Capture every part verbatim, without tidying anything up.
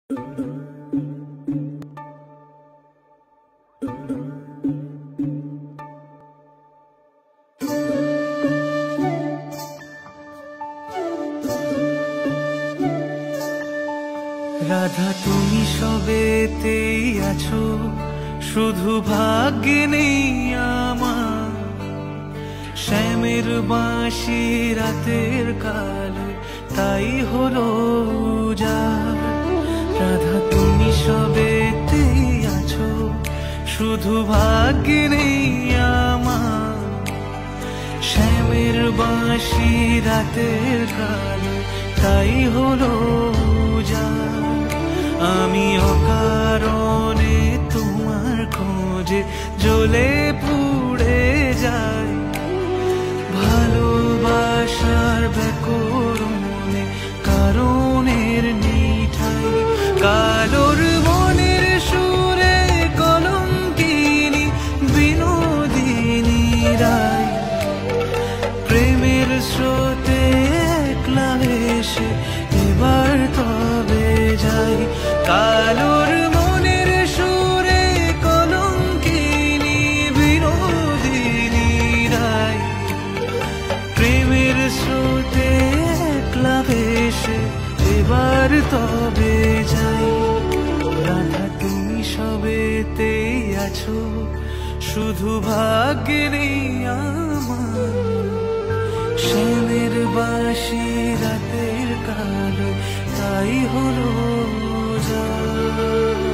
রাধা তুমি সবেতেই আছো, শুধু ভাগ্যে নেই আমার। শ্যামের বাঁশি রাতের কালো, তাই হলো উজাড়। রাধা তুমি সবেতেই আছো, শুধু ভাগ্যে নেই আমার। শ্যামের বাঁশি রাতের কালো, তাই হলো উজাড়। আমি অকারণে তোমার খোঁজে জ্বলে পুড়ে যাই। ভালোবাসার ব্যাকরণে কারণের নেই ঠাই। কালোর মনের সুরে কলঙ্কিনী বিনোদিনী রায়। প্রেমের স্রোতে একলা ভেসে এবার তবে যাই। কালোর মনের সুরে কলঙ্কিনী বিনোদিনী রায়। প্রেমের স্রোতে একলা ভেসে এবার তবে যাই। রাধা তুমি সবেতেই আছো, শুধু ভাগ্যে নেই আমার। শ্যামের বাঁশি রাতের কালো, তাই হলো উজাড়।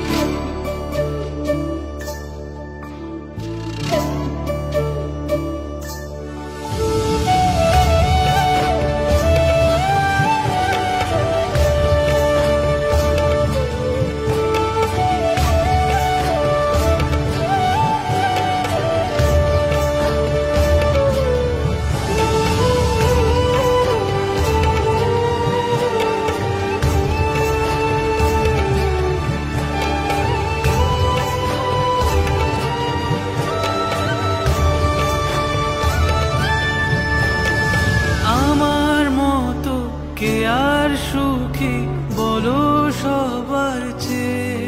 কে আর সুখী বলো সবার চেয়ে?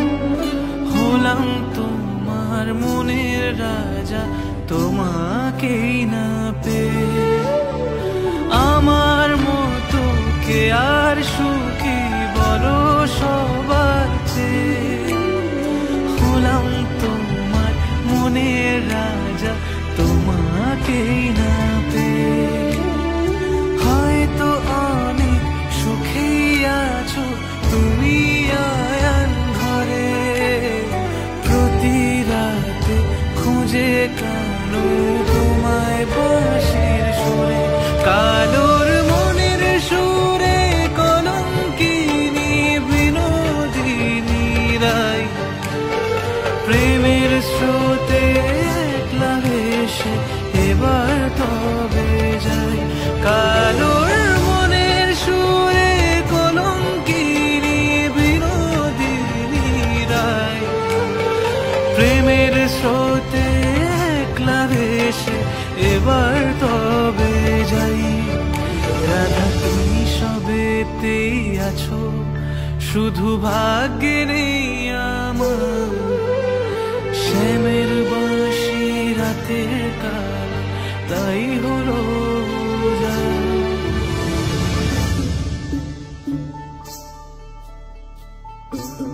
হলাম তোমার মনের রাজা, তোমাকেই না পেয়ে। আমার মতো কে আর সুখী বলো সবার চেয়ে? হলাম তোমার মনের রাজা, তোমাকেই না পেয়ে। হয়তো অনেক সুখী আছো তুমি আয়ান ঘরে। প্রতি রাতে খুঁজে কানো তোমায় বাঁশির সুরে। কালোর মনের সুরে কলঙ্কিনী বিনোদিনী রায়। প্রেমের স্রোতে একলা ভেসে এবার তবে যাই। কালোর মনের সুরে কলঙ্কিনী বিনোদিনী রায়। প্রেমের স্রোতে একলা ভেসে এবার তবে যাই। রাধা তুমি সবেতেই আছো, শুধু ভাগ্যে নেই আমার। শ্যামের বাঁশি রাতের কাল, তাই হলো উজাড়।